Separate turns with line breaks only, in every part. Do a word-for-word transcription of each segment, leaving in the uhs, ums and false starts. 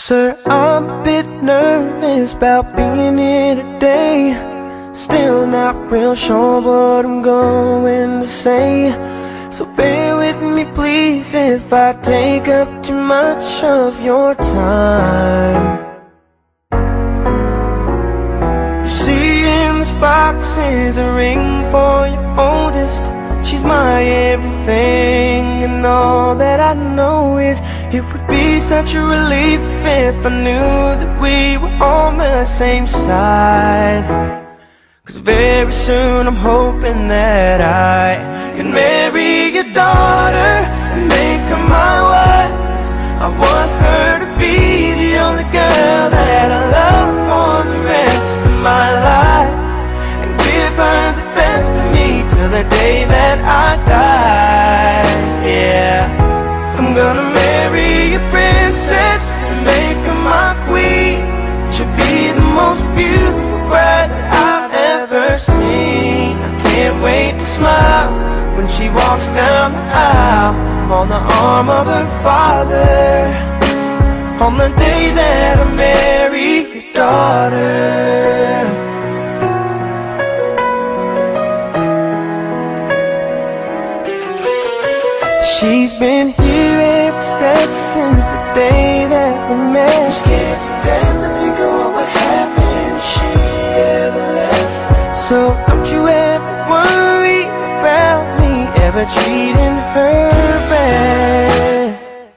Sir, I'm a bit nervous about being here today. Still not real sure what I'm going to say, so bear with me please if I take up too much of your time. You see, in this box is a ring for your oldest. She's my everything, and all that I know is it would be such a relief if I knew that we were on the same side. Cause very soon I'm hoping that I can marry your daughter and make her my wife. I want her to be the only girl that I love for the rest of my life, and give her the best of me till the day that I die. Yeah, I'm gonna marry a princess and make her my queen. She'll be the most beautiful bride that I've ever seen. I can't wait to smile when she walks down the aisle on the arm of her father, on the day that I marry your daughter. She's been here every step since the day that we met. I'm scared to death to think of what would happen if she ever left. So don't you ever worry about me ever treating her bad.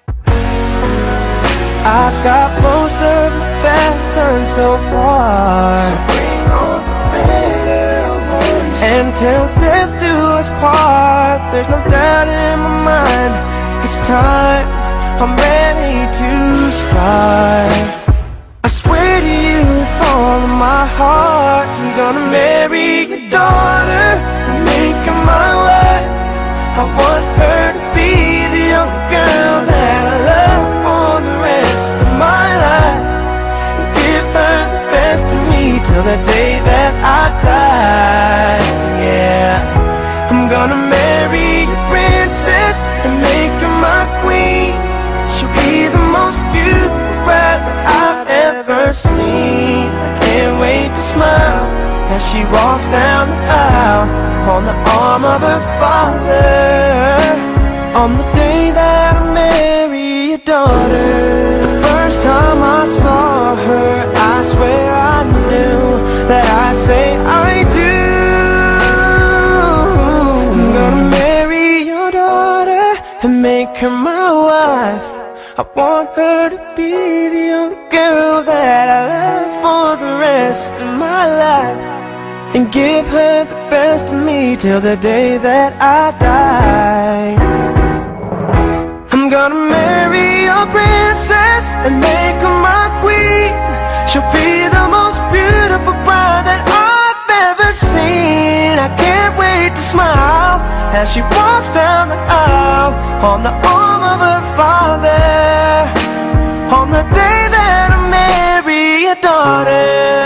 I've got most of the best done so far, so bring on the better ones, and till death do us part. There's no doubt in my mind, it's time, I'm ready to start. I swear to you with all of my heart, I'm gonna marry your daughter and make her my wife. I want her to be the only girl that I love for the rest of my life, and give her the best of me till the day that I die. Yeah, I'm gonna marry a princess and make her my queen. She'll be the most beautiful bride that I've ever seen. I can't wait to smile as she walks down the aisle on the arm of her father, on the day that I marry your daughter. The first time I saw her, I swear I knew that I'd say I do. I'm gonna marry your daughter and make her my wife. I want her to be the only girl that I love for the rest of my life, and give her the best of me till the day that I die. I'm gonna marry a princess and make her my queen. She'll be the most beautiful bride that I've ever seen. I can't wait to smile as she walks down the aisle on the arm of her father, on the day that I marry your daughter.